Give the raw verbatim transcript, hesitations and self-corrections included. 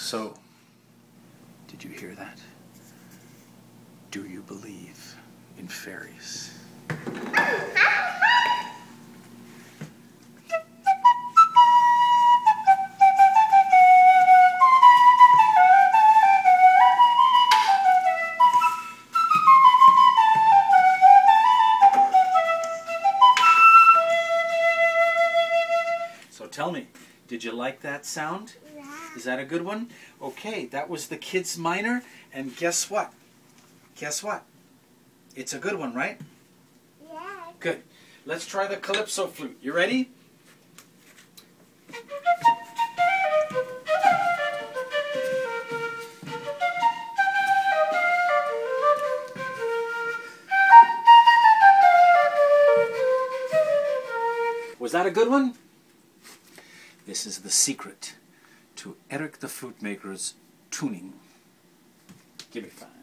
So, did you hear that? Do you believe in fairies? So tell me, did you like that sound? Yeah. Is that a good one? Okay, that was the Kids Minor, and guess what? Guess what? It's a good one, right? Yeah. Good. Let's try the calypso flute. You ready? Was that a good one? This is the secret to Erik the FluteMaker's tuning. Give me five.